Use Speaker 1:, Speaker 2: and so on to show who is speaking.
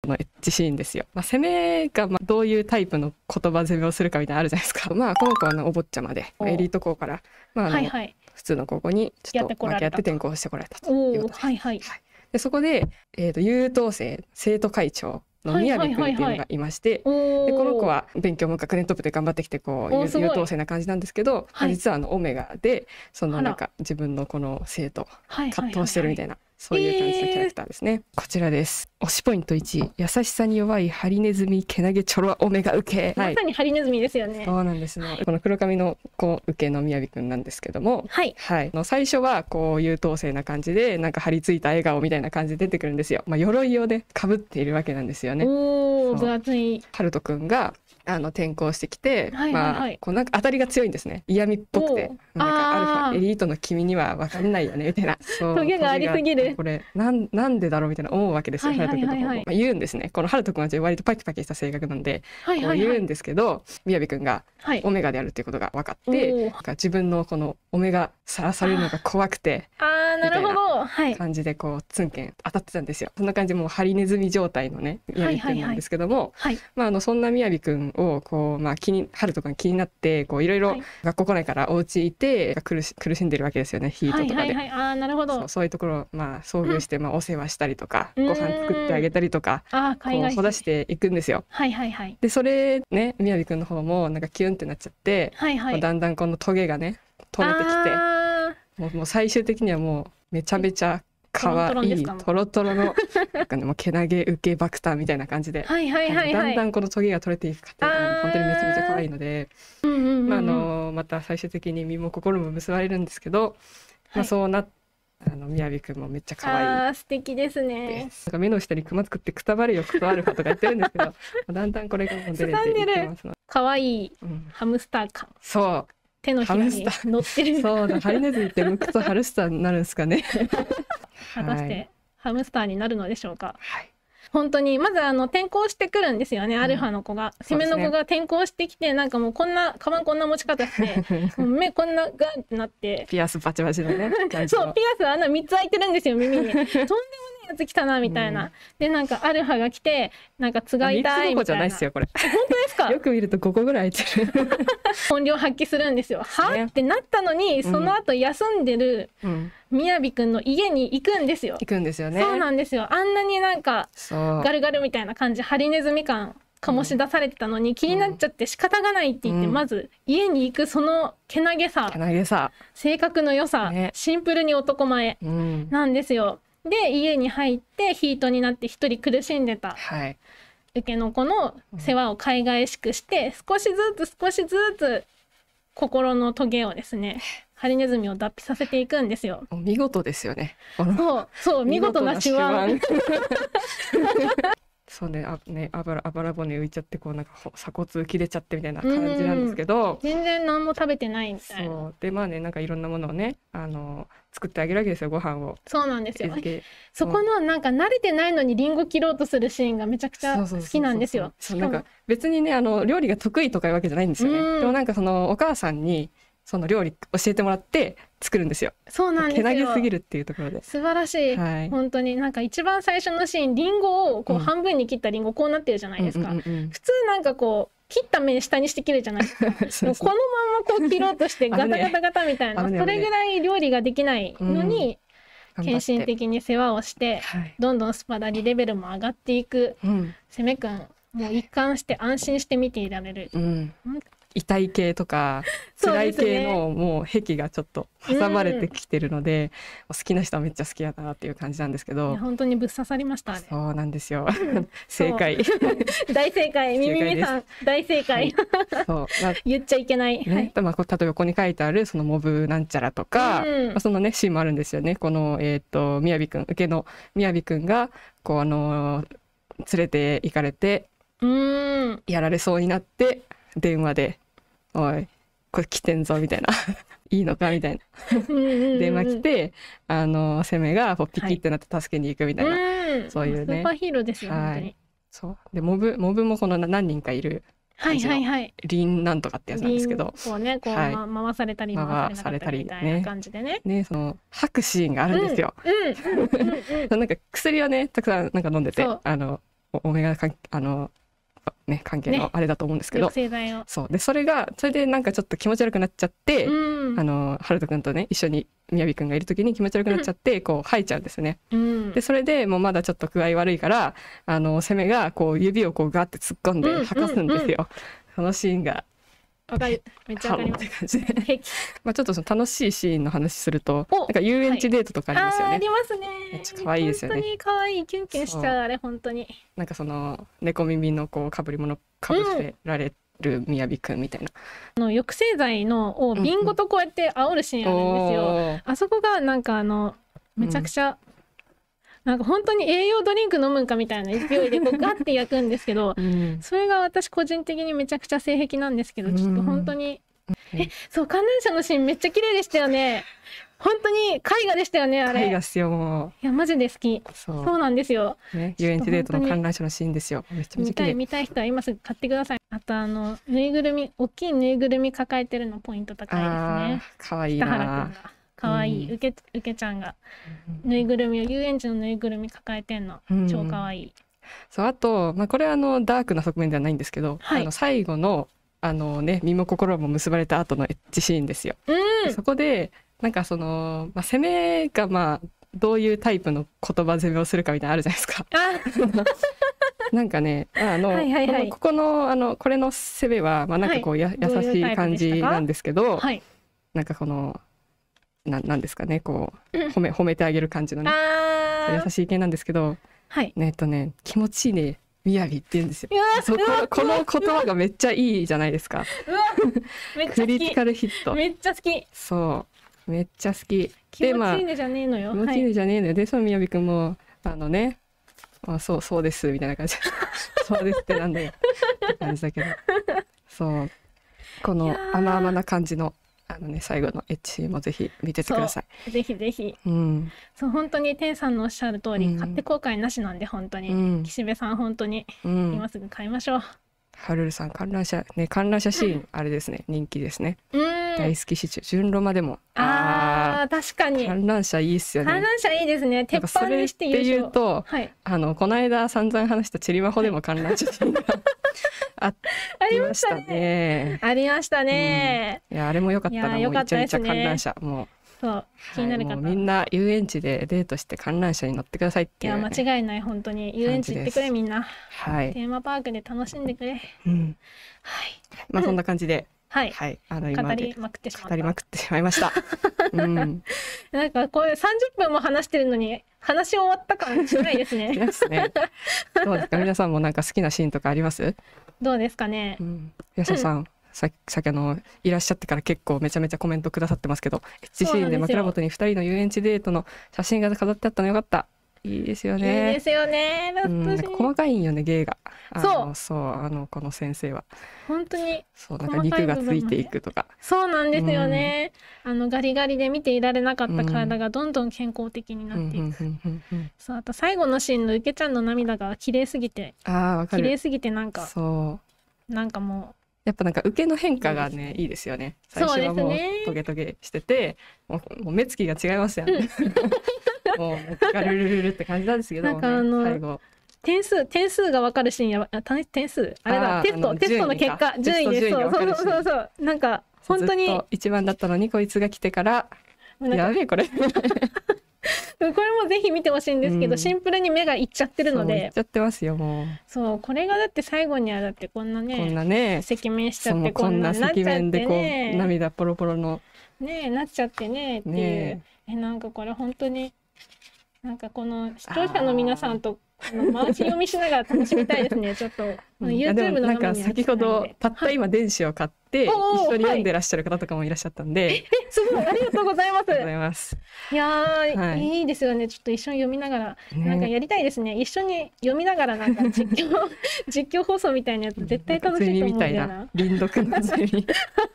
Speaker 1: のエッチシーンですよ。攻めがどういうタイプの言葉攻めをするかみたいなのあるじゃないですか。この子はお坊ちゃまでエリート校から、普通の高校にちょっとやって転校してこられたということです。でそこで、優等生生徒会長の宮部君っていうのがいまして、でこの子は勉強も学年トップで頑張ってきて優等生な感じなんですけど、実はオメガで自分のこの生徒葛藤してるみたいな、そういう感じのキャラクターですね。こちらです。推しポイント1、優しさに弱いハリネズミけなげちょろオメガ受け。
Speaker 2: まさにハリネズミですよね。
Speaker 1: そうなんですね。この黒髪の子受けの宮部くんなんですけども、最初は優等生な感じで張り付いた笑顔みたいな感じで出てくるんですよ。鎧をね被っているわけなんですよね。
Speaker 2: 分厚い。
Speaker 1: ハルトくんが転校してきて、当たりが強いんですね。嫌味っぽくて、アルファエリートの君には分かんないよねみたいな。
Speaker 2: トゲがありすぎる。
Speaker 1: これなんでだろうみたいな思うわけですよ。ハルトくんとか言うんですね。このハルトくんは割とパキパキした性格なんで言うんですけど、宮部くんがオメガであるっていうことが分かって、自分のこのオメガさらされるのが怖くてみたいな感じでツンケン当たってたんですよ。そんな感じでもうハリネズミ状態のね宮部くんなんですけども、そんな宮部くんをハルトくんが気になっていろいろ学校来ないからお家いて苦しんでるわけですよね、ヒートとかで。
Speaker 2: なるほど。
Speaker 1: そういうところを遭遇してお世話したりとか、ご飯作ってあげたりとか育していくんですよ。でそれね宮部くんの方もキュンってなっちゃって、だんだんこのトゲがね取れてきて、もう最終的にはもうめちゃめちゃ可愛いトロトロのもうけなげ受け爆弾みたいな感じで、だんだんこのトゲが取れていく過程が本当にめちゃめちゃ可愛いので、また最終的に身も心も結ばれるんですけど、そうな宮部くんもめっちゃ可愛い。
Speaker 2: 素敵ですね。
Speaker 1: 目の下にクマ作ってくたばれよクソアルファとか言ってるんですけどだんだんこれがもう出れていきますので、
Speaker 2: 可愛いハムスター感。
Speaker 1: そう
Speaker 2: 手のひらに乗ってる。
Speaker 1: そうだ、ハリネズミって剥くとハルスターになるんですかね。
Speaker 2: 果たしてハムスターになるのでしょうか。本当にまず転校してくるんですよね、アルファの子が。攻めの子が転校してきて、もうこんなカバンこんな持ち方して目こんなガンってなって
Speaker 1: ピアスバチバチのね
Speaker 2: そうピアス3つ開いてるんですよ耳に。とんでもないやつ来たなみたいな。でアルファが来てつがいたいみたいな。3つの子じゃないですよこれ。本当ですか？よく見ると5個ぐらい開いてる。本領発揮するんですよ。はってなったのに、その後休んでる宮部くんの家に行くんですよ。
Speaker 1: 行くんですよね。
Speaker 2: そうなんですよ。あんなにガルガルみたいな感じ、ハリネズミ感醸し出されてたのに、気になっちゃって仕方がないって言って、まず家に行くそのけなげさ、性格の良さ、シンプルに男前なんですよ。で家に入ってヒートになって一人苦しんでた受けの子の世話を海外しくして、少しずつ心のトゲをですね、ハリネズミを脱皮させていくんですよ。
Speaker 1: 見事ですよね。
Speaker 2: そう見事な手腕。
Speaker 1: そうね、あばら骨浮いちゃって鎖骨切れちゃってみたいな感じなんですけど、
Speaker 2: 全然何も食べてないみたいな。
Speaker 1: そうでいろんなものをね作ってあげるわけですよ、ご飯を。
Speaker 2: そうなんですよ。そこの慣れてないのにリンゴ切ろうとするシーンがめちゃくちゃ好きなんですよ。
Speaker 1: 別にね料理が得意とかいうわけじゃないんですよね。でもそのお母さんにその料理教えてもらって作るんですよ。
Speaker 2: そうなんですよ。
Speaker 1: けなげすぎるっていうところで
Speaker 2: 素晴らしい、本当に一番最初のシーン、リンゴを半分に切ったリンゴこうなってるじゃないですか。普通切った面下にして切るじゃないですか。もうこのまま切ろうとしてガタガタガタそれぐらい料理ができないのに、献身的に世話をして、どんどんスパダリレベルも上がっていく攻めくん、もう一貫して安心して見ていられる。
Speaker 1: 痛い系とか辛い系のもう癖がちょっと挟まれてきてるので、好きな人はめっちゃ好きだなっていう感じなんですけど、
Speaker 2: 本当にぶっ刺さりましたね。
Speaker 1: そうなんですよ。正解。
Speaker 2: 大正解。みみみさん大正解。言っちゃいけない。例え
Speaker 1: ばここに書いてあるそのモブなんちゃらとか、そのねシーンもあるんですよね。この宮部くん、受けの宮部くんが連れて行かれてやられそうになって電話で「おいこれ来てんぞ」みたいな「いいのか」みたいな電話来て攻めがピキってなって助けに行くみたいな、そういうね
Speaker 2: スーパーヒーローですよ本当に。
Speaker 1: そうでモブもこの何人かいるリンなんとかってやつなんですけど、
Speaker 2: 回されたり回されたりみたいな感じでね、
Speaker 1: その吐くシーンがあるんですよ。薬をねたくさん飲んでてオメガ関係のあれだと思うんですけど、そうでそれでなんかちょっと気持ち悪くなっちゃって、ハルト君とね一緒にみやびくんがいる時に気持ち悪くなっちゃって、こう吐いちゃうんですね。でそれでもうまだちょっと具合悪いからセメがこう指をこうガッて突っ込んで吐かすんですよ。そのシーンが
Speaker 2: めっちゃわかります。
Speaker 1: まあちょっとその楽しいシーンの話すると、なんか遊園地デートとかありますよね。
Speaker 2: ありますね。
Speaker 1: めっちゃ可愛いですよね。
Speaker 2: 本当に可愛い、キュンキュンしちゃう、あれ本当に。
Speaker 1: なんかその猫耳のこう被り物かぶせられるみやびくんみたいな。
Speaker 2: 抑制剤を瓶ごとこうやって煽るシーンあるんですよ。あそこがなんかめちゃくちゃ。なんか本当に栄養ドリンク飲むんかみたいな勢いでこうガッて焼くんですけど、それが私個人的にめちゃくちゃ性癖なんですけど、ちょっと本当にそう観覧車のシーンめっちゃ綺麗でしたよね。本当に絵画でしたよねあれ。
Speaker 1: 絵画っすよもう。
Speaker 2: いやマジで好き。そうなんですよ。
Speaker 1: 遊園地デートの観覧車のシーンですよ。めちゃめちゃ綺麗。
Speaker 2: 見たい人は今すぐ買ってください。あとぬいぐるみ、大きいぬいぐるみ抱えてるのポイント高いですね。
Speaker 1: 可愛いな。
Speaker 2: 可愛い、うけちゃんがぬいぐるみを遊園地のぬいぐるみ抱えてんの、超可愛い。
Speaker 1: そうあと、これはダークな側面ではないんですけど、最後の身も心も結ばれた後のエッチシーンですよ。そこでなんかその、攻めがどういうタイプの言葉攻めをするかみたいなのあるじゃないですか。なんかねここのこれの攻めはなんかこう優しい感じなんですけど、なんかこのなんですかねこう褒めてあげる感じのね優しい系なんですけど、気持ちいいねみやびって言うんですよ。この言葉がめっちゃいいじゃないですか。クリティカルヒット。
Speaker 2: めっちゃ好き。
Speaker 1: そうめっちゃ好き。
Speaker 2: 気持ちいいねじゃねえのよ。
Speaker 1: 気持ちいいねじゃねえのよ。でみやびくんもそうですみたいな感じそうですってなんだよって感じだけど、そうこの甘々な感じの最後のエッチもぜひ見ててください。
Speaker 2: ぜひぜひ。そう本当に天さんのおっしゃる通り、買って後悔なしなんで本当に、岸辺さん本当に、今すぐ買いましょう。
Speaker 1: はるるさん観覧車シーンあれですね、人気ですね。大好きシチュ純ロマでも。
Speaker 2: 確かに
Speaker 1: 観覧車いいっすよね。
Speaker 2: 観覧車いいですね。鉄板にして
Speaker 1: 優勝。っていうと、この間散々話したチェリマホでも観覧車シーンがありましたね。
Speaker 2: ありましたね。
Speaker 1: いやあれも良かったな。もうめちゃめちゃ観覧車もう。
Speaker 2: そう気になる方、
Speaker 1: みんな遊園地でデートして観覧車に乗ってくださいっていう、
Speaker 2: いや間違いない本当に遊園地行ってくれみんな。
Speaker 1: はい。
Speaker 2: テーマパークで楽しんでくれ。はい。
Speaker 1: そんな感じで。
Speaker 2: はい。語りまくって
Speaker 1: しまいました。
Speaker 2: なんかこれ30分も話してるのに話終わった感じないですね。
Speaker 1: ですね。どうですか皆さんもなんか好きなシーンとかあります？
Speaker 2: どうですかね。
Speaker 1: やしゃさん。さっきいらっしゃってから結構めちゃめちゃコメントくださってますけど、エッチシーンで枕元に2人の遊園地デートの写真が飾ってあったのよかった。いいですよね。
Speaker 2: いいですよね。
Speaker 1: 細かいんよね芸が。
Speaker 2: そう
Speaker 1: この先生は
Speaker 2: 本当に
Speaker 1: なんか肉がついていくとか。
Speaker 2: そうなんですよね。ガリガリで見ていられなかった体がどんどん健康的になっていく。そうあと最後のシーンのうけちゃんの涙が綺麗すぎて、なんかなんかもう。
Speaker 1: やっぱなんか受けの変化がねいいですよね。最初はもうトゲトゲしてて、もう目つきが違いますよね。もうガルルルルって感じなんですけど、
Speaker 2: なんか最後点数が分かるシーンや点数あれだテストの結果順位です。そうなんか本当に
Speaker 1: 一番だったのにこいつが来てからやべえこれ。
Speaker 2: これもぜひ見てほしいんですけど、シンプルに目がいっちゃってるので。
Speaker 1: いっちゃってますよもう。
Speaker 2: そうこれがだって最後にはだってこんなね赤面しちゃってこんな
Speaker 1: 赤面でこう涙ポロポロの
Speaker 2: なっちゃってねっていう。なんかこれ本当になんかこの視聴者の皆さんと回し読みしながら楽しみたいですね。ちょっと YouTube の
Speaker 1: なんか先ほどたった今電子を買って一緒に読んでらっしゃる方とかもいらっしゃったんで、
Speaker 2: すごいありがとうございます。
Speaker 1: ありがとうございます。
Speaker 2: いやいいですよね。ちょっと一緒に読みながらなんかやりたいですね。一緒に読みながらなんか実況放送みたいなやつ絶対楽しいと思うんだよな。
Speaker 1: 輪読のゼミ